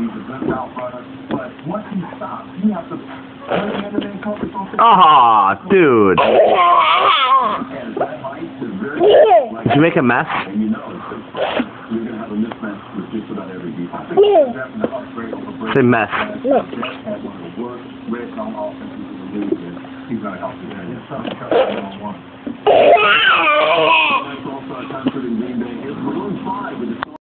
Aw, dude. Did you make a mess? Say mess. No.